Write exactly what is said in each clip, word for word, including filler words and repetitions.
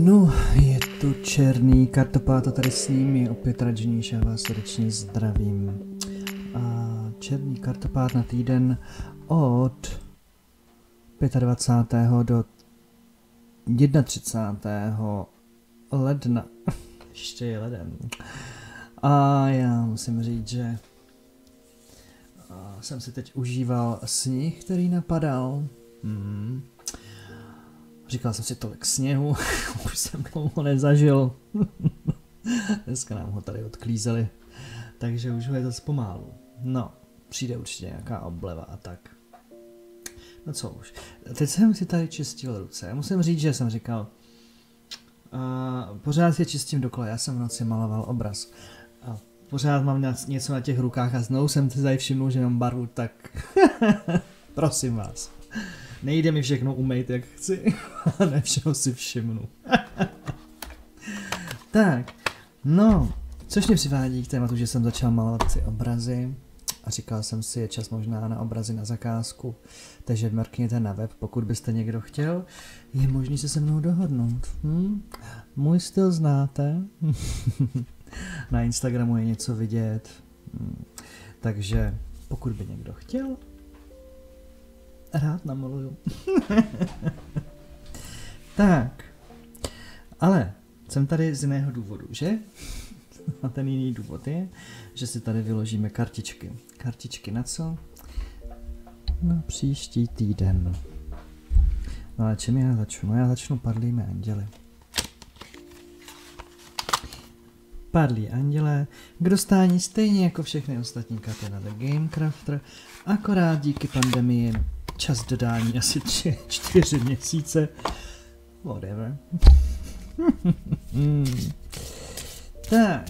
No, je tu černý kartopát a tady s ním je opět Rajnish, já vás srdečně zdravím. A černý kartopát na týden od dvacátého pátého do třicátého prvního ledna. Ještě je leden. A já musím říct, že jsem si teď užíval sníh, který napadal. Hmm. Říkal jsem si tolik sněhu, už jsem dlouho nezažil. Dneska nám ho tady odklízeli, takže už ho je zase pomálu. No, přijde určitě nějaká obleva a tak. No co už. Teď jsem si tady čistil ruce. Já musím říct, že jsem říkal, uh, pořád si čistím dokola, já jsem v noci maloval obraz. A pořád mám něco na těch rukách a znovu jsem si tady všimnul, že mám barvu, tak prosím vás. Nejde mi všechno umýt, jak chci, ale ne všeho si všimnu. Tak, no, což mě přivádí k tématu, že jsem začal malovat ty obrazy a říkal jsem si, je čas možná na obrazy na zakázku, takže mrkněte na web, pokud byste někdo chtěl, je možný se se mnou dohodnout. Hm? Můj styl znáte, na Instagramu je něco vidět, hm. Takže pokud by někdo chtěl, rád namaluju. Tak, ale jsem tady z jiného důvodu, že? A ten jiný důvod je, že si tady vyložíme kartičky. Kartičky na co? Na příští týden. No ale čím já začnu? No já začnu padlými anděli. Padlí anděle k dostání stejně jako všechny ostatní karty na The Game Crafter, akorát díky pandemii čas dodání asi tři, čtyři měsíce. Whatever. Tak.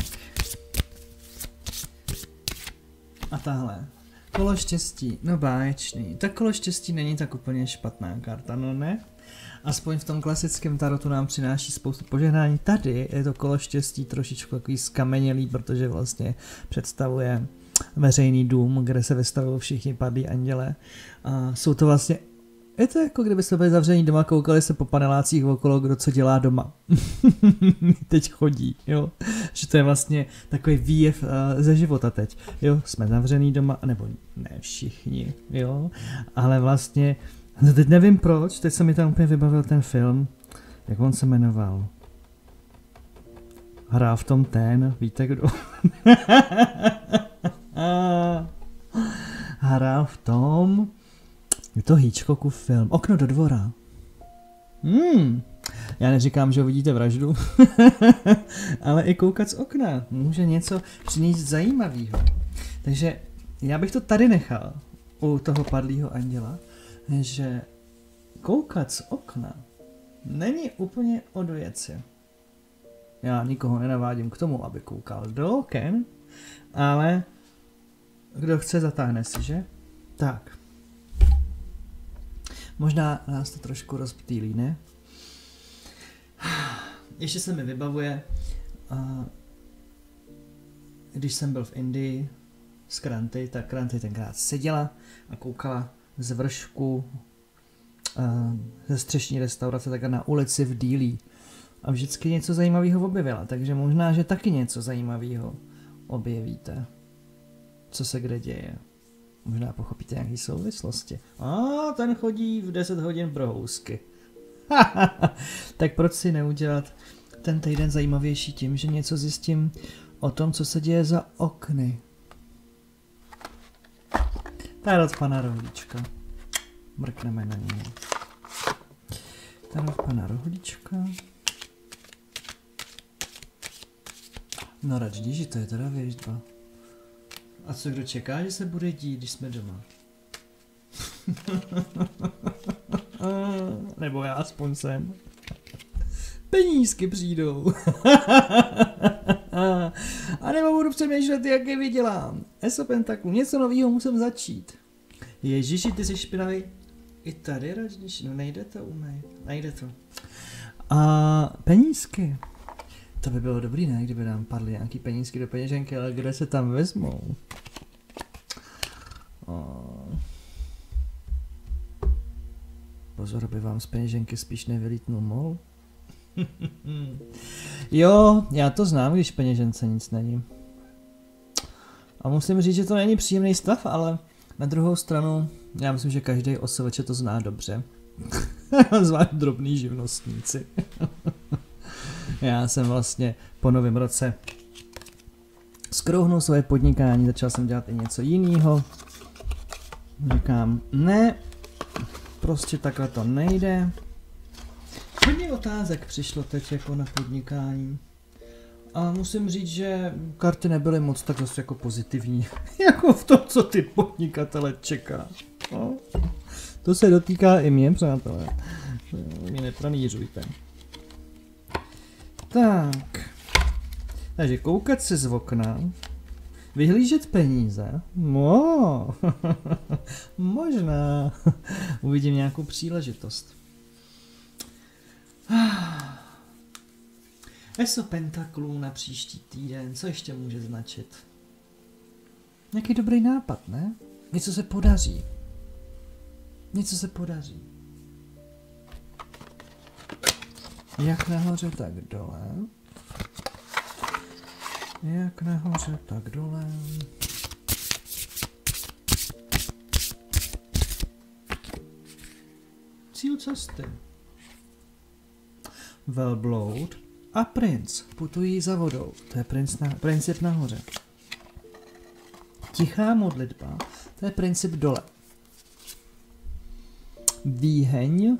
A tahle. Kolo štěstí. No báječný. Tak kolo štěstí není tak úplně špatná karta, no ne? Aspoň v tom klasickém tarotu nám přináší spoustu požehnání. Tady je to kolo štěstí trošičku takový skamenělý, protože vlastně představuje veřejný dům, kde se vystavují všichni padlí anděle. A jsou to vlastně, je to jako kdyby jsme byli zavření doma, koukali se po panelácích okolo, kdo co dělá doma. Teď chodí, jo. Že to je vlastně takový výjev uh, ze života teď. Jo, jsme zavřený doma, nebo ne všichni, jo. Ale vlastně, no teď nevím proč, teď se mi tam úplně vybavil ten film, jak on se jmenoval. Hrál v tom ten, víte kdo? Hrál v tom, je to Hitchcockův film, Okno do dvora. Hmm. Já neříkám, že vidíte vraždu, ale i koukat z okna může něco přinést zajímavého. Takže já bych to tady nechal u toho padlého anděla, že koukat z okna není úplně od věci. Já nikoho nenavádím k tomu, aby koukal do oken, ale kdo chce, zatáhne si, že? Tak. Možná nás to trošku rozptýlí, ne? Ještě se mi vybavuje, uh, když jsem byl v Indii s Kranty, tak Kranty tenkrát seděla a koukala z vršku uh, ze střešní restaurace tak na ulici v Dílí. A vždycky něco zajímavého objevila, takže možná, že taky něco zajímavého objevíte. Co se kde děje. Možná pochopíte nějaké souvislosti. A ten chodí v deset hodin pro housky. Tak proč si neudělat ten týden zajímavější tím, že něco zjistím o tom, co se děje za okny. Tarot pana Rohlíčka. Mrkneme na něj. Tarot pana Rohlíčka. No Rajnishi, to je teda věžba. A co kdo čeká, že se bude dít, když jsme doma? Nebo já aspoň jsem. Penízky přijdou. A nebo budu přemýšlet, jak je vydělám. Eso Pentaklů, něco nového musím začít. Ježiši, ty jsi špinavý. I tady, Rajnishi, no nejde to umej. Nejde to. A penízky. To by bylo dobrý, ne, kdyby nám padly nějaký penízky do peněženky, ale kde se tam vezmou? Oh. Pozor, aby vám z peněženky spíš nevylítnul mol. Jo, já to znám, když peněžence nic není. A musím říct, že to není příjemný stav, ale na druhou stranu, já myslím, že každý osoveč to zná dobře. Zvlášť drobný živnostníci. Já jsem vlastně po novém roce zkrouhnul svoje podnikání, začal jsem dělat i něco jiného. Říkám, ne, prostě takhle to nejde. Hodně otázek přišlo teď jako na podnikání. A musím říct, že karty nebyly moc tak dost jako pozitivní, jako v tom, co ty podnikatele čeká. No. To se dotýká i mě, přátelé. Mě nepranířujte. Tak. Takže koukat se z okna. Vyhlížet peníze. No. Možná. Uvidím nějakou příležitost. Eso pentaklů na příští týden. Co ještě může značit? Nějaký dobrý nápad, ne? Něco se podaří. Něco se podaří. Jak nahoře, tak dole. Jak nahoře, tak dole. Cíl cesty. Velbloud a princ putují za vodou. To je princ na, princip nahoře. Tichá modlitba. To je princip dole. Výheň.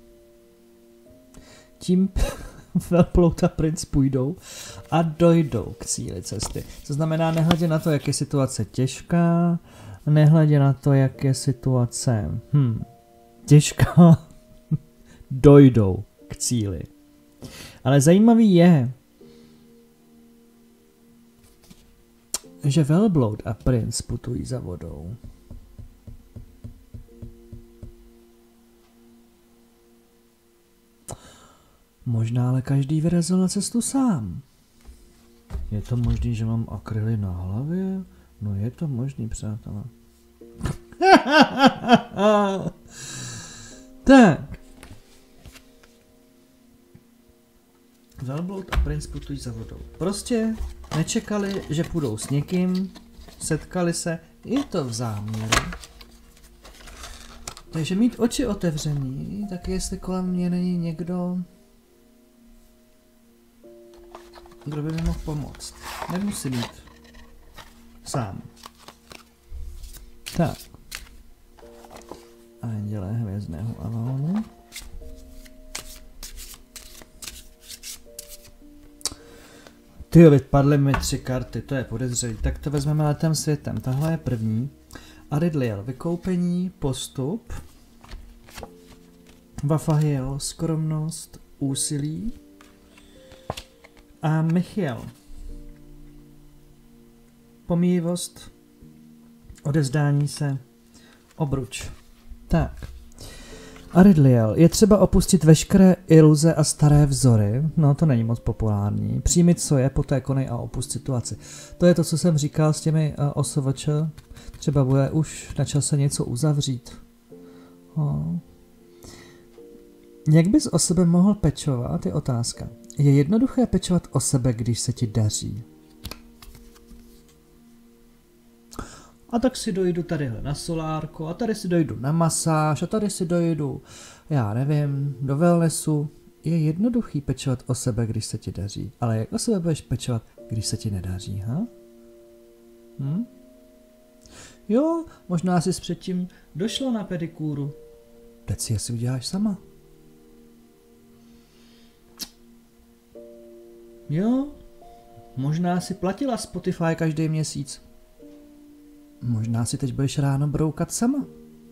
Tím Velbloud a princ půjdou a dojdou k cíli cesty. To znamená, nehledě na to, jak je situace těžká, nehledě na to, jak je situace hm, těžká, dojdou k cíli. Ale zajímavý je, že Velbloud a princ putují za vodou. Možná ale každý vyrazil na cestu sám. Je to možný, že mám akryly na hlavě? No je to možný, přátelé. Tak. Velbloud a princ putují za vodou. Prostě nečekali, že půjdou s někým, setkali se, je to v záměru. Takže mít oči otevřený, tak jestli kolem mě není někdo, kdo by mi mohl pomoct. Nemusí být sám. Tak. Andělé hvězdného Avonu. Tyjo, vypadly mi tři karty, to je podezřelý. Tak to vezmeme letem světem. Tahle je první. Aridliel, vykoupení, postup. Vafahiel, skromnost, úsilí. A Michiel, pomíjivost, odezdání se, obruč. Tak. Aridliel, je třeba opustit veškeré iluze a staré vzory. No, to není moc populární. Přijmit, co je, poté konej a opust situaci. To je to, co jsem říkal s těmi uh, O S V Č. Třeba bude už na čase něco uzavřít. Oh. Jak bys o sebe mohl pečovat, je otázka. Je jednoduché pečovat o sebe, když se ti daří. A tak si dojdu tadyhle na solárko, a tady si dojdu na masáž, a tady si dojdu, já nevím, do wellnessu. Je jednoduchý pečovat o sebe, když se ti daří. Ale jak o sebe budeš pečovat, když se ti nedaří, ha? Hm? Jo, možná jsi předtím došla na pedikúru. Teď si asi uděláš sama. Jo, možná si platila Spotify každý měsíc. Možná si teď budeš ráno broukat sama.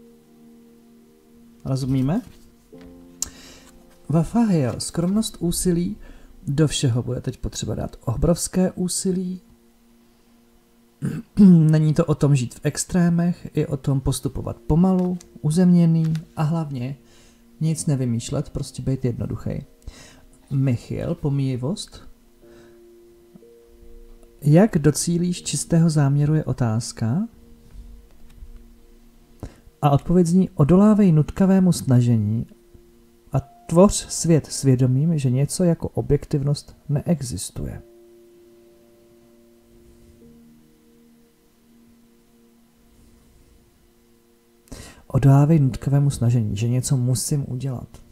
Rozumíme? Vafahiel, skromnost, úsilí, do všeho bude teď potřeba dát obrovské úsilí. Není to o tom žít v extrémech, i o tom postupovat pomalu, uzemněný a hlavně nic nevymýšlet, prostě být jednoduchý. Michiel, pomíjivost. Jak docílíš čistého záměru je otázka. A odpověď zní, odolávej nutkavému snažení a Tvoř svět svědomím, že něco jako objektivnost neexistuje. Odolávej nutkovému snažení, že něco musím udělat.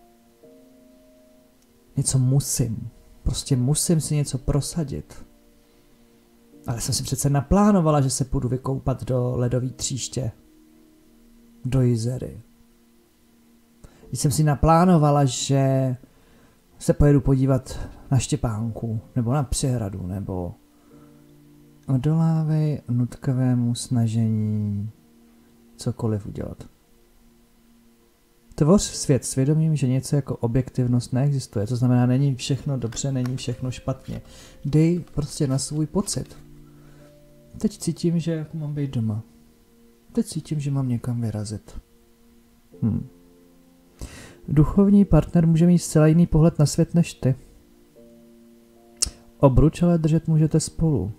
Něco musím. Prostě musím si něco prosadit. Ale jsem si přece naplánovala, že se půjdu vykoupat do ledové tříště. Do jezery. Když jsem si naplánovala, že se pojedu podívat na Štěpánku, nebo na přehradu, nebo odolávej nutkovému snažení cokoliv udělat. Tvoř svět svědomím, že něco jako objektivnost neexistuje. To znamená, není všechno dobře, není všechno špatně. Dej prostě na svůj pocit. Teď cítím, že mám být doma. Teď cítím, že mám někam vyrazit. Hm. Duchovní partner může mít zcela jiný pohled na svět než ty. Obruč ale držet můžete spolu.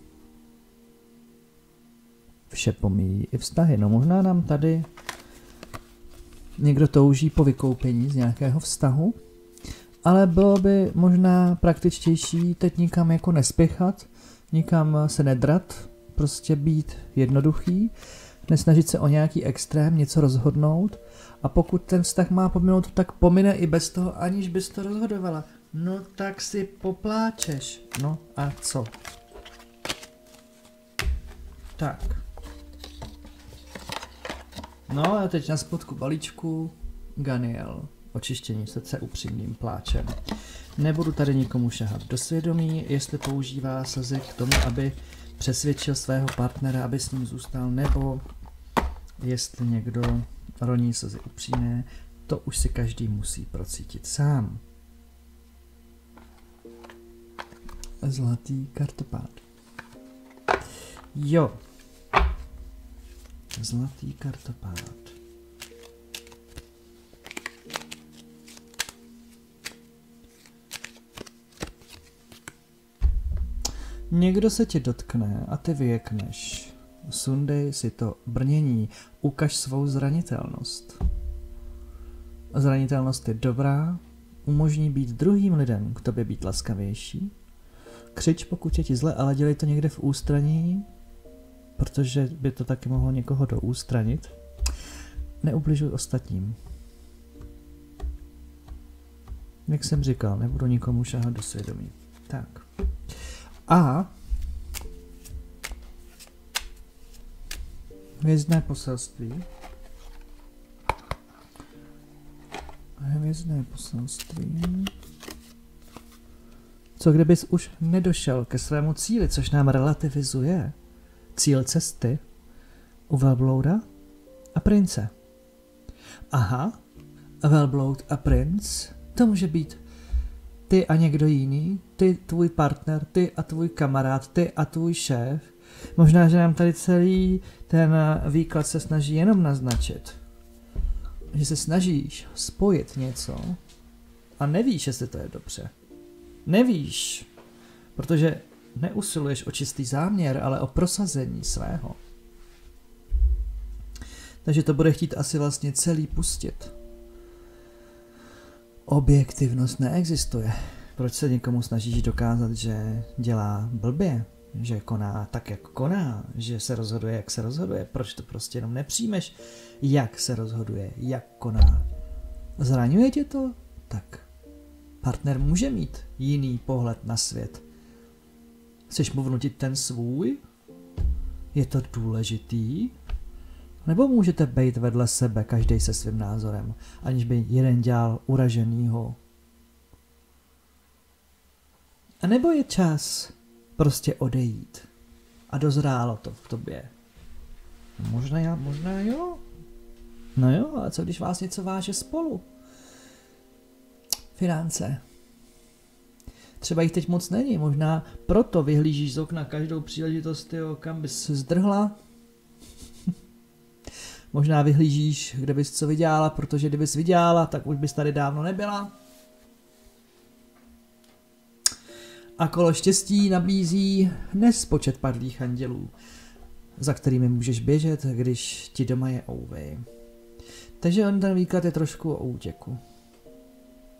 Vše pomíjí i vztahy. No možná nám tady někdo touží po vykoupení z nějakého vztahu, ale bylo by možná praktičtější teď nikam jako nespěchat, nikam se nedrat, prostě být jednoduchý, nesnažit se o nějaký extrém, něco rozhodnout a pokud ten vztah má pominout, tak pomine i bez toho, aniž bys to rozhodovala. No tak si popláčeš. No a co? Tak. No a teď na spodku balíčku Ganiel. Očištění srdce upřímným pláčem. Nebudu tady nikomu šahat do svědomí, jestli používá slzy k tomu, aby přesvědčil svého partnera, aby s ním zůstal, nebo jestli někdo roní slzy upřímné, to už si každý musí procítit sám. Zlatý kartopád. Jo. Zlatý kartopád. Někdo se tě dotkne a ty vyjekneš. Sundej si to brnění, ukaž svou zranitelnost. Zranitelnost je dobrá, umožní být druhým lidem k tobě být laskavější. Křič, pokud je ti zle, ale dělej to někde v ústraní, protože by to taky mohlo někoho doústranit. Neubližuj ostatním. Jak jsem říkal, nebudu nikomu šahat do svědomí. Tak. A hvězdné poselství. Hvězdné poselství. Co kdybys už nedošel ke svému cíli, což nám relativizuje cíl cesty u velblouda a prince. Aha, velbloud a princ, to může být ty a někdo jiný, ty, tvůj partner, ty a tvůj kamarád, ty a tvůj šéf. Možná, že nám tady celý ten výklad se snaží jenom naznačit, že se snažíš spojit něco a nevíš, jestli to je dobře. Nevíš, protože neusiluješ o čistý záměr, ale o prosazení svého. Takže to bude chtít asi vlastně celý pustit. Objektivnost neexistuje. Proč se někomu snažíš dokázat, že dělá blbě? Že koná tak, jak koná? Že se rozhoduje, jak se rozhoduje? Proč to prostě jenom nepřijmeš, jak se rozhoduje, jak koná? Zraňuje tě to? Tak. Partner může mít jiný pohled na svět. Chceš mu vnutit ten svůj? Je to důležitý? Nebo můžete být vedle sebe, každý se svým názorem, aniž by jeden dělal uraženýho? A nebo je čas prostě odejít a dozrálo to v tobě? Možná, já, možná jo. No jo, ale co když vás něco váže spolu? Finance. Třeba jich teď moc není, možná proto vyhlížíš z okna každou příležitost, jo, kam bys se zdrhla. Možná vyhlížíš, kde bys co vydělala, protože kdybys vydělala, tak už bys tady dávno nebyla. A kolo štěstí nabízí nespočet padlých andělů, za kterými můžeš běžet, když ti doma je ouvej. Takže on ten výklad je trošku o útěku.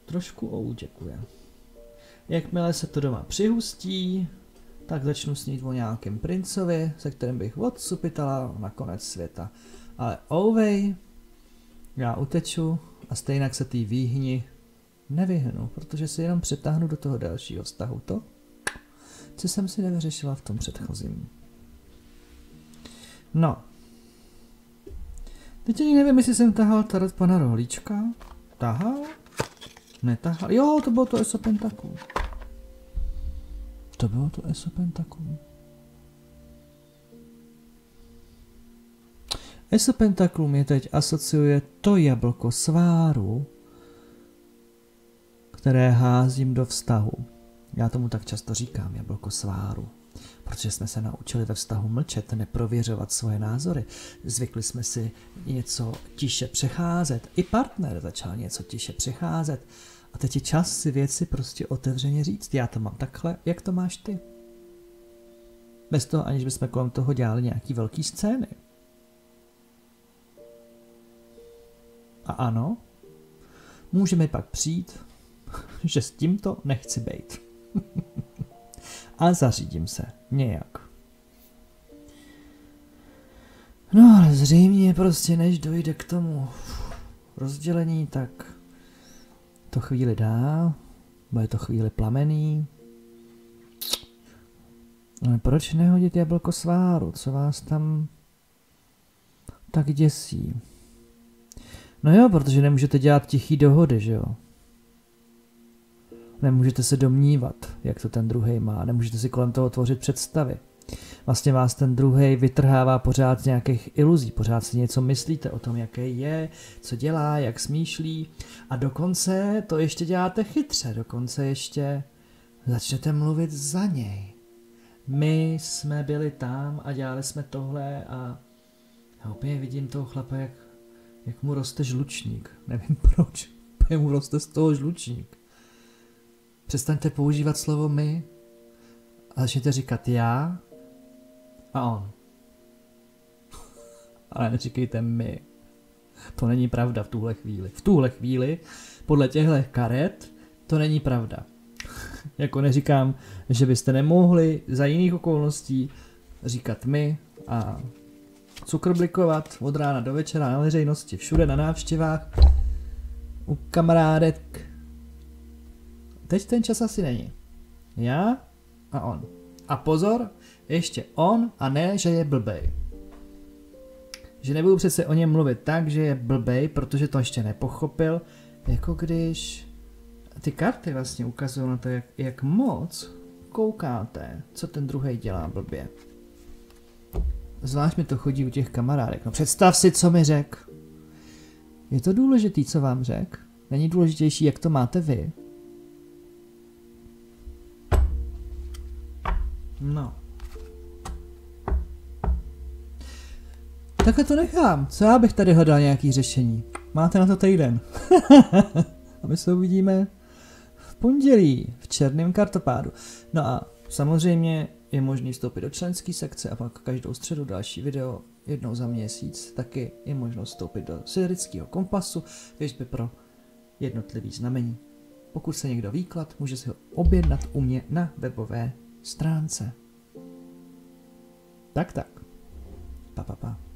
trošku ouděkuje. Jakmile se to doma přihustí, tak začnu snít o nějakém princovi, se kterým bych odsupitala na konec světa. Ale ouvej, já uteču a stejně se tý výhni nevyhnu, protože si jenom přetáhnu do toho dalšího vztahu to, co jsem si nevyřešila v tom předchozím. No. Teď ani nevím, jestli jsem tahal tarot pana Rohlíčka. Tahal? Netahal? Jo, to bylo to Eso pentaklů. To bylo to Eso pentaklů. Eso pentaklů mě teď asociuje to jablko sváru, které házím do vztahu. Já tomu tak často říkám, jablko sváru. Protože jsme se naučili ve vztahu mlčet, neprověřovat svoje názory. Zvykli jsme si něco tiše přecházet. I partner začal něco tiše přecházet. A teď je čas si věci prostě otevřeně říct. Já to mám takhle, jak to máš ty? Bez toho, aniž bychom kolem toho dělali nějaký velký scény. A ano, můžeme pak přijít, že s tímto nechci bejt. A zařídím se nějak. No ale zřejmě prostě než dojde k tomu rozdělení, tak to chvíli dá, bude to chvíli plamený. Ale proč nehodit jablko sváru, co vás tam tak děsí? No jo, protože nemůžete dělat tichý dohody, že jo? Nemůžete se domnívat, jak to ten druhej má, nemůžete si kolem toho tvořit představy. Vlastně vás ten druhej vytrhává pořád z nějakých iluzí, pořád si něco myslíte o tom, jaký je, co dělá, jak smýšlí a dokonce to ještě děláte chytře, dokonce ještě začnete mluvit za něj. My jsme byli tam a dělali jsme tohle a já opět vidím toho chlapa, jak, jak mu roste žlučník. Nevím proč, opět mu roste z toho žlučník. Přestaňte používat slovo my a začněte říkat já a on. Ale neříkejte my. To není pravda v tuhle chvíli. V tuhle chvíli, podle těchto karet, to není pravda. Jako neříkám, že byste nemohli za jiných okolností říkat my a cukroblikovat od rána do večera na veřejnosti, všude na návštěvách, u kamarádek. Teď ten čas asi není. Já a on. A pozor, ještě on a ne, že je blbej. Že nebudu přece o něm mluvit tak, že je blbej, protože to ještě nepochopil, jako když ty karty vlastně ukazují na to, jak, jak moc koukáte, co ten druhej dělá blbě. Zvlášť mi to chodí u těch kamarádek. No představ si, co mi řek. Je to důležitý, co vám řek? Není důležitější, jak to máte vy? No. Takhle to nechám. Co já bych tady hledal nějaký řešení? Máte na to týden. A my se uvidíme v pondělí v černém kartopádu. No a samozřejmě je možný vstoupit do členské sekce a pak každou středu další video jednou za měsíc. Taky je možnost vstoupit do Siderického kompasu, věřby pro jednotlivý znamení. Pokud se někdo výklad, může si ho objednat u mě na webové stránce. Tak tak. Pa, pa, pa.